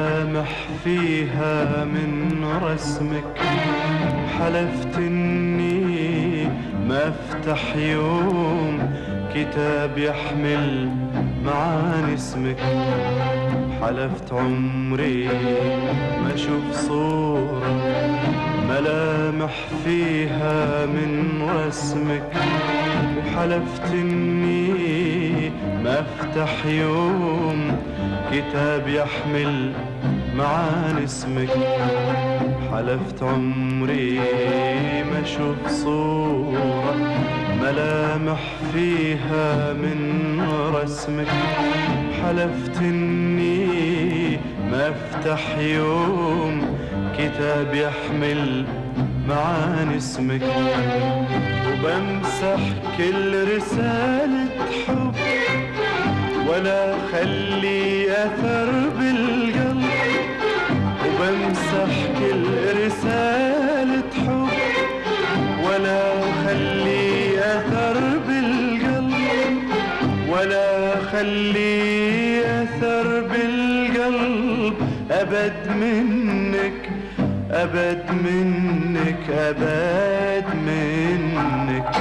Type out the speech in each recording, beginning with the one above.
ملامح فيها من رسمك، حلفت اني ما افتح يوم كتاب يحمل معاني اسمك، حلفت عمري ما اشوف صورة ملامح فيها من رسمك، وحلفت اني ما افتح يوم كتاب يحمل معاني اسمك، حلفت عمري ما اشوف صورة ملامح فيها من رسمك، حلفت اني ما افتح يوم كتاب يحمل معاني اسمك، وبمسح كل رسالة حب ولا خلي أثر بالقلب، وبمسح كل رسالة حب ولا خلي أثر بالقلب، ولا خلي أثر بالقلب أبد منك، أبد منك، أبد منك.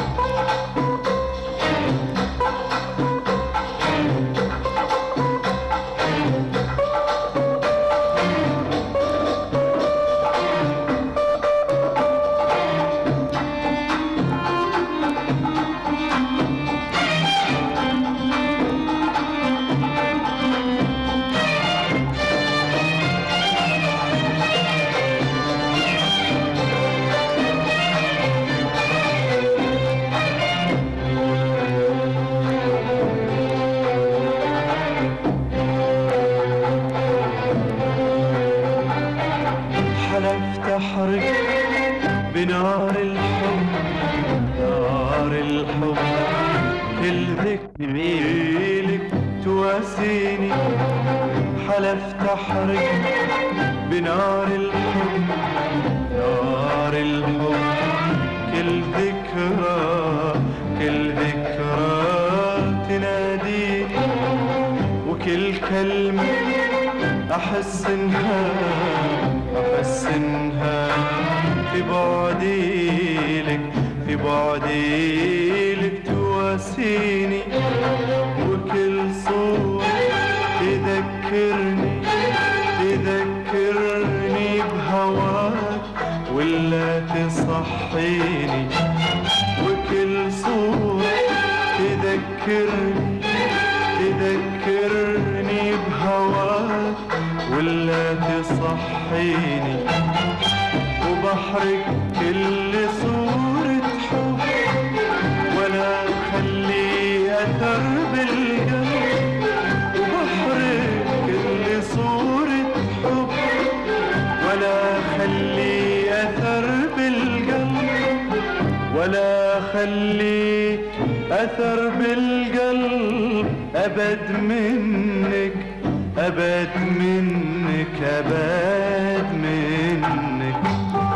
حلفت أحرق بنار الحب، نار الحب كل ذكريلك تواسيني، حلفت أحرق بنار الحب، نار الحب كل ذكرى، كل ذكرى تناديني، وكل كلمة أحس إنها، أحس إنها في بعدي لك، في بعدي لك تواسيني، وكل صوت تذكرني، تذكرني بهواك ولا تصحيني، وكل صوت تذكرني، تذكرني بهواك ولا تصحيني، وبحرق كل صورة حب ولا خلي أثر بالقلب، وبحرق كل صورة حب ولا خلي أثر بالقلب، ولا خلي أثر بالقلب أبد منك، أبد منك، أبد منك.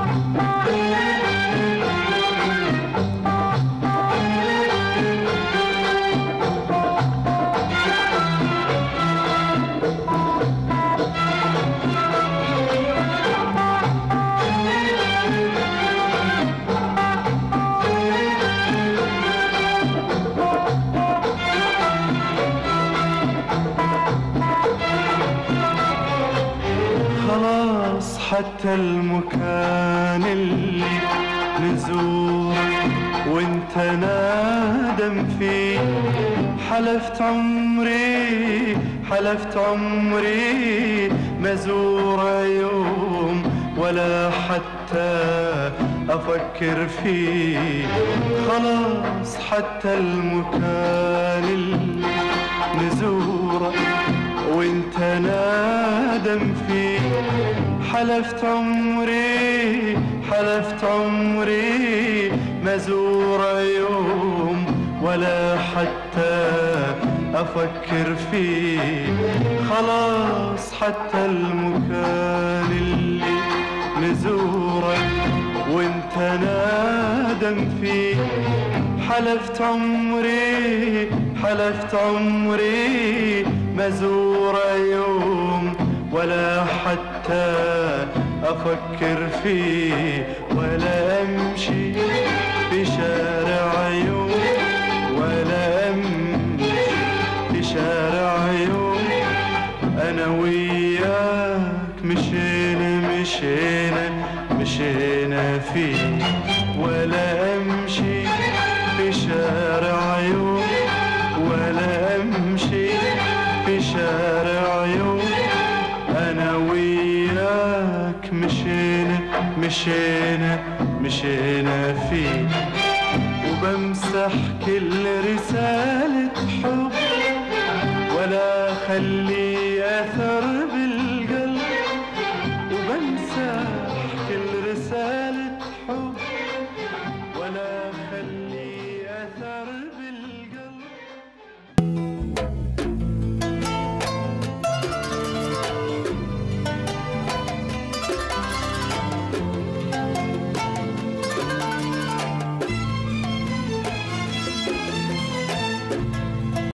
خلاص حتى المكان اللي نزوره وانت نادم فيه، حلفت عمري، حلفت عمري ما زوره يوم ولا حتى أفكر فيه، خلاص حتى المكان اللي نزوره وانت نادم فيه، حلفت عمري، حلفت عمري ما زوره يوم ولا حتى أفكر فيه، خلاص حتى المكان اللي نزوره وانت نادم فيه، حلفت عمري، حلفت عمري ما زوره يوم ولا حتى أفكر فيه، ولا أمشي في شارع يوم، ولا أمشي في شارع يوم. أنا وياك مشينا فيه، ولا أمشي في شارع يوم، ولا أمشي في شارع يوم. أنا وياك مشينا فيه. وبمسح كل رسالة حب، ولا خلي أثر